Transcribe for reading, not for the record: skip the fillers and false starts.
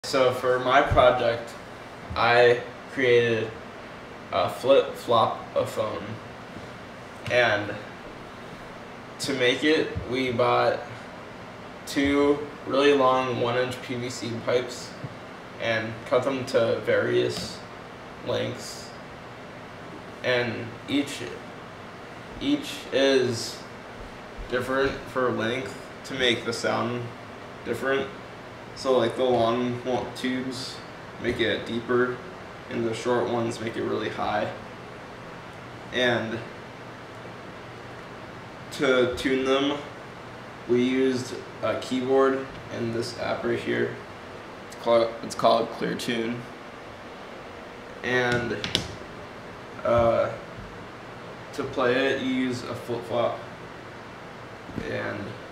So for my project, I created a Flip-Flop-aphone, and to make it, we bought two really long 1-inch PVC pipes and cut them to various lengths, and each is different for length to make the sound different. So like the long tubes make it deeper and the short ones make it really high. And to tune them, we used a keyboard and this app right here. It's called Cleartune. And to play it, you use a flip-flop. And